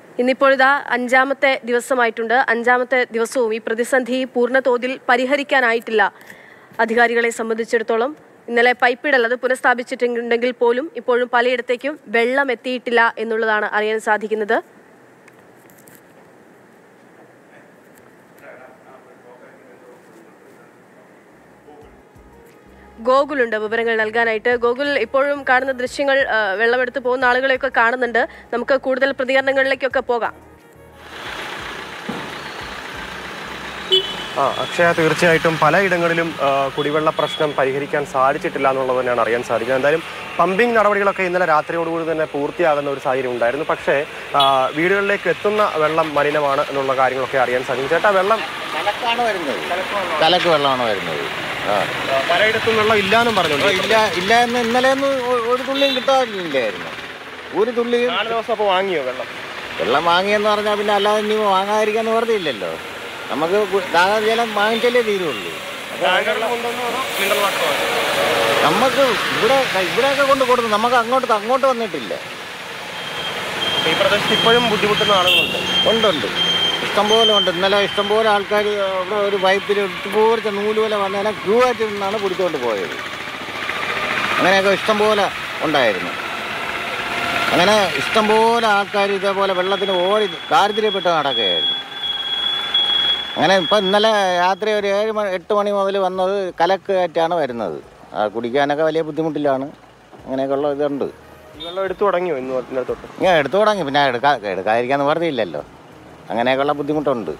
ഇന്നിപ്പോഴിതാ അഞ്ചാമത്തെ ദിവസമായിട്ടുണ്ട്. അഞ്ചാമത്തെ ദിവസവും ഈ പ്രതിസന്ധി പൂർണ്ണതോതിൽ പരിഹരിക്കാനായിട്ടില്ല അധികാരികളെ സംബന്ധിച്ചിടത്തോളം. ഇന്നലെ പൈപ്പിടൽ അത് പുനഃസ്ഥാപിച്ചിട്ടുണ്ടെങ്കിൽ പോലും ഇപ്പോഴും പലയിടത്തേക്കും വെള്ളം എത്തിയിട്ടില്ല എന്നുള്ളതാണ് അറിയാൻ സാധിക്കുന്നത്. ഗോകുലുണ്ട് വിവരങ്ങൾ നൽകാനായിട്ട്. ഗോകുൽ, ഇപ്പോഴും കാണുന്ന ദൃശ്യങ്ങൾ വെള്ളമെടുത്ത് പോകുന്ന ആളുകളെയൊക്കെ കാണുന്നുണ്ട്. നമുക്ക് കൂടുതൽ പ്രതികരണങ്ങളിലേക്കൊക്കെ പോകാം. അക്ഷയ, തീർച്ചയായിട്ടും പലയിടങ്ങളിലും കുടിവെള്ള പ്രശ്നം പരിഹരിക്കാൻ സാധിച്ചിട്ടില്ല എന്നുള്ളത് തന്നെയാണ് അറിയാൻ സാധിക്കുന്നത്. എന്തായാലും പമ്പിംഗ് നടപടികളൊക്കെ ഇന്നലെ രാത്രിയോടുകൂടി തന്നെ പൂർത്തിയാകുന്ന ഒരു സാഹചര്യം ഉണ്ടായിരുന്നു. പക്ഷേ വീടുകളിലേക്ക് എത്തുന്ന വെള്ളം മലിനമാണ് എന്നുള്ള കാര്യങ്ങളൊക്കെ അറിയാൻ സാധിക്കും. ചേട്ടാ, വെള്ളം കലക്ക് വെള്ളമാണ് വരുന്നത്. പലയിടത്തും വെള്ളം ഇല്ലാന്നും പറഞ്ഞു. ഇല്ല എന്ന് ഇന്നലെ ഒന്നും ഒരു തുള്ളിയും കിട്ടാനില്ലായിരുന്നു. ഒരു തുള്ളിയും 4 ദിവസം അപ്പോൾ വാങ്ങിയോ വെള്ളം വാങ്ങിയെന്ന് പറഞ്ഞാൽ പിന്നെ അല്ലാതെ ഇനി വാങ്ങാതിരിക്കാൻ നിവർത്തിയില്ലല്ലോ. നമുക്ക് ജലം വാങ്ങിച്ചാലേ തീരുള്ളൂ. നമുക്ക് ഇവിടെയൊക്കെ കൊണ്ട് കൊടുത്തു, നമുക്ക് അങ്ങോട്ട് വന്നിട്ടില്ല. ഈ പ്രദേശത്ത് ഇപ്പോഴും ബുദ്ധിമുട്ടുന്ന ആളുകളുണ്ട്. ഉണ്ട്, ഇഷ്ടംപോലെ ഉണ്ട്. ഇന്നലെ ഇഷ്ടംപോലെ ആൾക്കാർ ഇവിടെ ഒരു പൈപ്പിൽ ഇതുപോലത്തെ നൂലുപോലെ വന്നതിനെ ക്യൂ ആയിട്ട് നിന്നാണ് പിടിച്ചുകൊണ്ട് പോയത്. അങ്ങനെയൊക്കെ ഇഷ്ടംപോലെ ഉണ്ടായിരുന്നു. അങ്ങനെ ഇഷ്ടംപോലെ ആൾക്കാർ ഇതേപോലെ വെള്ളത്തിന് ഓടി ദാരിദ്ര്യപ്പെട്ട് നടക്കുകയായിരുന്നു. അങ്ങനെ ഇപ്പം ഇന്നലെ രാത്രി ഒരു 8 മണി മുതൽ വന്നത് കലക്കായിട്ടാണ് വരുന്നത്. കുടിക്കാനൊക്കെ വലിയ ബുദ്ധിമുട്ടിലാണ്. അങ്ങനെയൊക്കെയുള്ള ഇതുണ്ട്. വെള്ളം എടുത്തു തുടങ്ങിയോ ഇന്ന് തൊട്ട്? ഞാൻ എടുത്തു തുടങ്ങി, പിന്നെ എടുക്കാതിരിക്കാൻ നിവർത്തിയില്ലല്ലോ. അങ്ങനെയൊക്കെയുള്ള ബുദ്ധിമുട്ടുണ്ട്.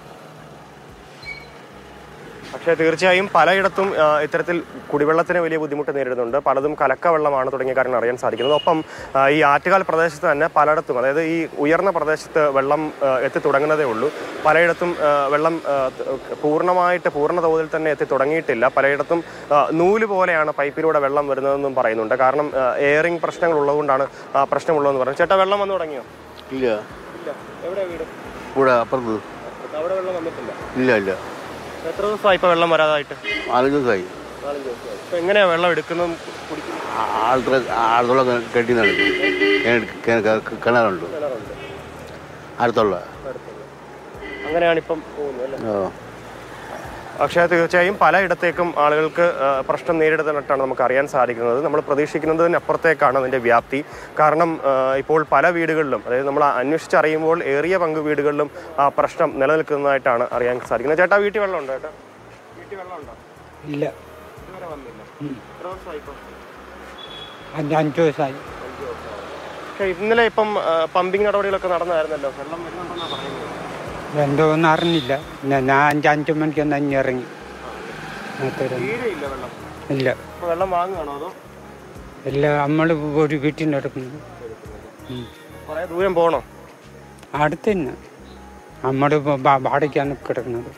പക്ഷേ തീർച്ചയായും പലയിടത്തും ഇത്തരത്തിൽ കുടിവെള്ളത്തിന് വലിയ ബുദ്ധിമുട്ട് നേരിടുന്നുണ്ട്. പലതും കലക്കവെള്ളമാണ് തുടങ്ങിയ കാര്യങ്ങൾ അറിയാൻ സാധിക്കുന്നത്. ഒപ്പം ഈ ആറ്റുകാൽ പ്രദേശത്ത് തന്നെ പലയിടത്തും, അതായത് ഈ ഉയർന്ന പ്രദേശത്ത് വെള്ളം എത്തി തുടങ്ങുന്നതേ ഉള്ളൂ. പലയിടത്തും വെള്ളം പൂർണ്ണ തോതിൽ തന്നെ എത്തി തുടങ്ങിയിട്ടില്ല. പലയിടത്തും നൂല് പോലെയാണ് പൈപ്പിലൂടെ വെള്ളം വരുന്നതെന്നും പറയുന്നുണ്ട്. കാരണം എയറിംഗ് പ്രശ്നങ്ങൾ ഉള്ളതുകൊണ്ടാണ് പ്രശ്നമുള്ളതെന്ന് പറഞ്ഞു. ചേട്ടാ, വെള്ളം വന്നു തുടങ്ങിയോ? ഇല്ല. എവിടെയാ വീട്? ഇവിടെ അപ്പുറത്ത്. അവിടെ വെള്ളം വന്നിട്ടില്ല? ഇല്ല. എത്ര ദിവസമായി ഇപ്പൊ വെള്ളം വരാതായിട്ട്? 4 ദിവസമായി. എങ്ങനെയാ വെള്ളം എടുക്കുന്നത്? അടുത്തുള്ള കെട്ടി നടക്കും. കിണറുണ്ട് അടുത്തുള്ള. അങ്ങനെയാണ് ഇപ്പം പോകുന്നത് അല്ലേ? പക്ഷേ തീർച്ചയായും പലയിടത്തേക്കും ആളുകൾക്ക് പ്രശ്നം നേരിടുന്നതായിട്ടാണ് നമുക്ക് അറിയാൻ സാധിക്കുന്നത്. നമ്മൾ പ്രതീക്ഷിക്കുന്നതിനപ്പുറത്തേക്കാണ് അതിൻ്റെ വ്യാപ്തി. കാരണം ഇപ്പോൾ പല വീടുകളിലും, അതായത് നമ്മൾ അന്വേഷിച്ചറിയുമ്പോൾ ഏറിയ പങ്ക് വീടുകളിലും പ്രശ്നം നിലനിൽക്കുന്നതായിട്ടാണ് അറിയാൻ സാധിക്കുന്നത്. ചേട്ടാ, വീട്ടിൽ വെള്ളമുണ്ടോ? ചേട്ടാ, വീട്ടിൽ വെള്ളമുണ്ടോ? ഇല്ല, ഇതുവരെ വന്നില്ല. എത്ര ദിവസമായി ഇപ്പം? 5 ദിവസമായി. പക്ഷേ ഇന്നലെ ഇപ്പം പമ്പിങ് നടപടികളൊക്കെ നടന്നായിരുന്നല്ലോ. വെള്ളം വരുന്നുണ്ടെന്നാണ് പറയുന്നത്. എന്തോന്നും അറിഞ്ഞില്ല. ഞാൻ 5 മണിക്കൊന്ന് ഇറങ്ങി. ഇല്ല, വെള്ളം വാങ്ങുകയാണോ അതോ? ഇല്ല, നമ്മൾ ഒരു വീട്ടിൽ നിന്ന് എടുക്കുന്നത്. കുറേ ദൂരം പോകണോ? അടുത്ത് തന്നെ. നമ്മുടെ വാടകയ്ക്കാണ് കിടക്കുന്നത്.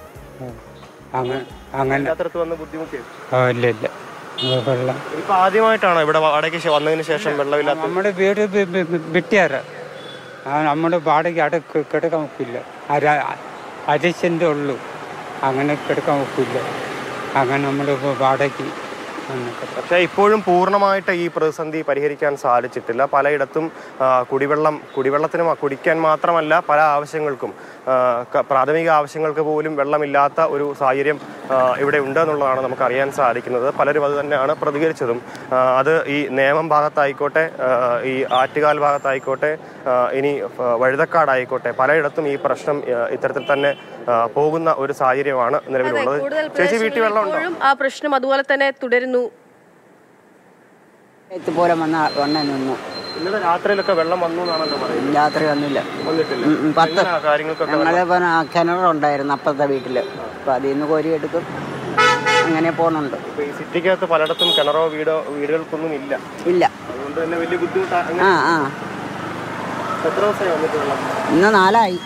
അങ്ങനെ ഇല്ല. വെള്ളം ഇപ്പൊ ആദ്യമായിട്ടാണോ ഇവിടെ വാടകയ്ക്ക് വന്നതിന് ശേഷം വെള്ളമില്ലാത്ത? നമ്മുടെ വീട് വെട്ടിയാറ്. നമ്മുടെ വാടക കിടക്കാൻ ഒക്കില്ല. 1 സെന്റ് ഉള്ളൂ. അങ്ങനെ കിടക്കാൻ ഒക്കില്ല. അങ്ങനെ നമ്മൾ വാടകയ്ക്ക്. പക്ഷേ ഇപ്പോഴും പൂർണ്ണമായിട്ട് ഈ പ്രതിസന്ധി പരിഹരിക്കാൻ സാധിച്ചിട്ടില്ല. പലയിടത്തും കുടിവെള്ളത്തിന് കുടിക്കാൻ മാത്രമല്ല പല ആവശ്യങ്ങൾക്കും, പ്രാഥമിക ആവശ്യങ്ങൾക്ക് പോലും വെള്ളമില്ലാത്ത ഒരു സാഹചര്യം ഇവിടെ ഉണ്ട് എന്നുള്ളതാണ് നമുക്ക് അറിയാൻ സാധിക്കുന്നത്. പലരും അത് തന്നെയാണ് പ്രതികരിച്ചതും. അത് ഈ നേമം ഭാഗത്തായിക്കോട്ടെ, ഈ ആറ്റുകാൽ ഭാഗത്തായിക്കോട്ടെ, ഇനി വഴുതക്കാടായിക്കോട്ടെ, പലയിടത്തും ഈ പ്രശ്നം ഇത്തരത്തിൽ തന്നെ പോകുന്ന ഒരു സാഹചര്യമാണ് നിലവിലുള്ളത്. ചേച്ചി, വീട്ടിൽ വെള്ളമുണ്ടോ? ആ പ്രശ്നം അതുപോലെ തന്നെ തുടരുന്നു. ഇന്നലെ രാത്രിയിലൊക്കെ വെള്ളം വന്നു എന്നാണല്ലോ പറയുന്നത്. രാത്രി വന്നില്ല. ഞങ്ങളെ കിണറുണ്ടായിരുന്നു അപ്പുറത്തെ വീട്ടില്. അപ്പൊ അതിൽ നിന്ന് കോരിയെടുക്കും. അങ്ങനെ പോണുണ്ട്. സിറ്റിക്കകത്ത് പലയിടത്തും കിണറോ വീടുകൾക്കൊന്നും ഇല്ല. അതുകൊണ്ട് തന്നെ വലിയ ബുദ്ധിമുട്ടാണ്. എത്ര ദിവസമായി വന്നിട്ട് വെള്ളം? ഇന്ന് 4 ആയി.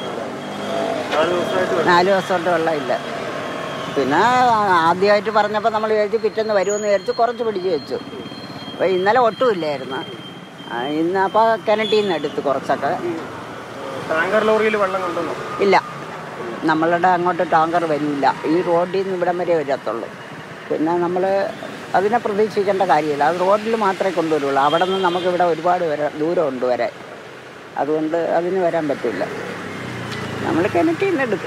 4 ദിവസമായിട്ട് വെള്ളം ഇല്ല. പിന്നെ ആദ്യമായിട്ട് പറഞ്ഞപ്പോൾ നമ്മൾ വിചാരിച്ചു പിറ്റേന്ന് വരുമെന്ന് വിചാരിച്ചു കുറച്ച് പിടിച്ച് വെച്ചു. അപ്പോൾ ഇന്നലെ ഒട്ടും ഇല്ലായിരുന്നു. ഇന്ന് അപ്പോൾ കിണറ്റിൽ നിന്ന് എടുത്ത് കുറച്ചൊക്കെ. ടാങ്കർ ലോറിയിൽ വെള്ളം കൊണ്ടുവന്നോ? ഇല്ല, നമ്മളുടെ അങ്ങോട്ട് ടാങ്കർ വരില്ല. ഈ റോഡിൽ നിന്ന് ഇവിടം വരെ വരത്തുള്ളൂ. പിന്നെ നമ്മൾ അതിനെ പ്രതീക്ഷിക്കേണ്ട കാര്യമില്ല. അത് റോഡിൽ മാത്രമേ കൊണ്ടുവരുള്ളൂ. അവിടെ നിന്ന് നമുക്കിവിടെ ഒരുപാട് ദൂരമുണ്ട് വരാൻ. അതുകൊണ്ട് അതിന് വരാൻ പറ്റില്ല. നമ്മൾ കിണറ്റിൽ നിന്ന് എടുക്കും.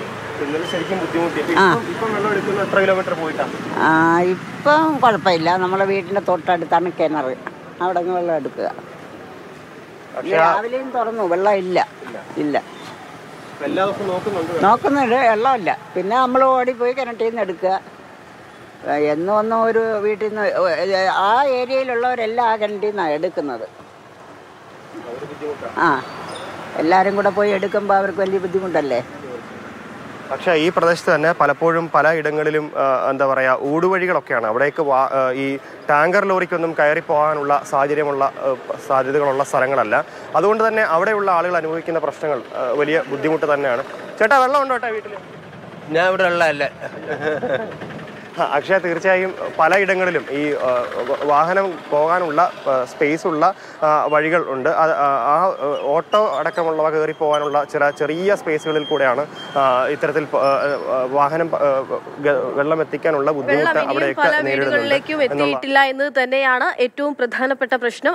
ഇപ്പം കുഴപ്പമില്ല. നമ്മളെ വീടിൻ്റെ തൊട്ടടുത്താണ് കിണർ. അവിടെ നിന്ന് വെള്ളം എടുക്കുക. രാവിലെയും തുറന്നു, വെള്ളം ഇല്ല. നോക്കുന്നുണ്ട്, വെള്ളമില്ല. പിന്നെ നമ്മൾ ഓടിപ്പോയി കിണറ്റിൽ നിന്ന് എടുക്കുക. എന്നും ഒരു വീട്ടിൽ നിന്ന് ആ ഏരിയയിലുള്ളവരെല്ലാം ആ കിണറ്റിൽ നിന്നാണ് എടുക്കുന്നത്. എല്ലാവരും കൂടെ പോയി എടുക്കുമ്പോൾ അവർക്ക് വലിയ ബുദ്ധിമുട്ടല്ലേ. പക്ഷേ ഈ പ്രദേശത്ത് തന്നെ പലപ്പോഴും പല ഇടങ്ങളിലും എന്താ പറയുക, ഊടുവഴികളൊക്കെയാണ്. അവിടേക്ക് ഈ ടാങ്കർ ലോറിക്കൊന്നും കയറി പോകാനുള്ള സാധ്യതകളുള്ള സ്ഥലങ്ങളല്ല. അതുകൊണ്ട് തന്നെ അവിടെയുള്ള ആളുകൾ അനുഭവിക്കുന്ന പ്രശ്നങ്ങൾ വലിയ ബുദ്ധിമുട്ട് തന്നെയാണ്. ചേട്ടാ, വെള്ളം ഉണ്ടോ ചേട്ടാ വീട്ടിൽ? ഞാൻ ഇവിടെ ഉള്ളതല്ല. അക്ഷയ, തീർച്ചയായും പലയിടങ്ങളിലും ഈ വാഹനം പോകാനുള്ള സ്പേസ് ഉള്ള വഴികൾ ഉണ്ട്. ആ ഓട്ടോ അടക്കമുള്ളവ കയറി പോകാനുള്ള ചെറിയ സ്പേസുകളിൽ കൂടെയാണ് ഇത്തരത്തിൽ വാഹനം വെള്ളം എത്തിക്കാനുള്ള ബുദ്ധിമുട്ട് അവിടെയൊക്കെ വീടുകളിലേക്കും എത്തിയിട്ടില്ല എന്ന് തന്നെയാണ് ഏറ്റവും പ്രധാനപ്പെട്ട പ്രശ്നം.